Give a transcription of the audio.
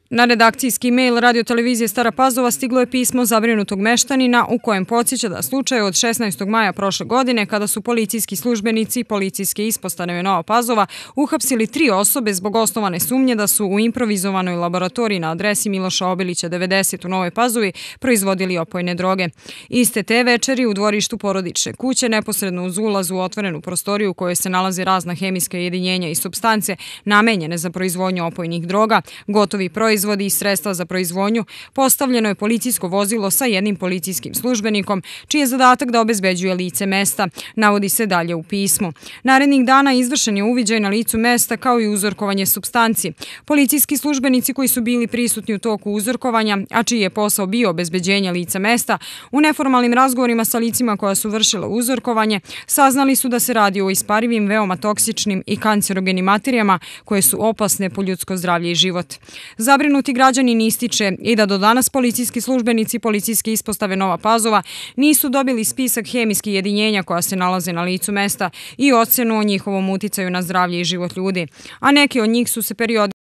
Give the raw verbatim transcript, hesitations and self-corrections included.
Na redakcijski mail radiotelevizije Stara Pazova stiglo je pismo zabrinutog meštanina u kojem podsjeća da slučaj od šesnaestog maja prošle godine, kada su policijski službenici policijske ispostave Nova Pazova uhapsili tri osobe zbog osnovane sumnje da su u improvizovanoj laboratoriji na adresi Miloša Obilića devedeset u Novoj Pazovi proizvodili opojne droge. Iste te večeri u dvorištu porodične kuće, neposredno uz ulaz u otvorenu prostoriju u kojoj se nalaze razna hemijska jedinjenja i supstance namenjene za proizvodnju opojnih droga, gotovi proizvodi i sredstva za proizvodnju, postavljeno je policijsko vozilo sa jednim policijskim službenikom, čiji je zadatak da obezbeđuje lice mesta, navodi se dalje u pismu. Narednih dana izvršen je uviđaj na licu mesta kao i uzorkovanje supstanci. Policijski službenici koji su bili prisutni u toku uzorkovanja, a čiji je posao bio obezbeđenje lica mesta, u neformalnim razgovorima sa licima koja su vršila uzorkovanje, saznali su da se radi o isparivim, veoma toksičnim i kancerogenim materijama koje su opasne po ljudsko zdravlje i život. Zabrinuti građanin ističe i da do danas policijski službenici policijske ispostave Nova Pazova nisu dobili spisak hemijskih jedinjenja koja se nalaze na licu mesta i ocenu o njihovom uticaju na zdravlje i život ljudi, a neki od njih su se periodično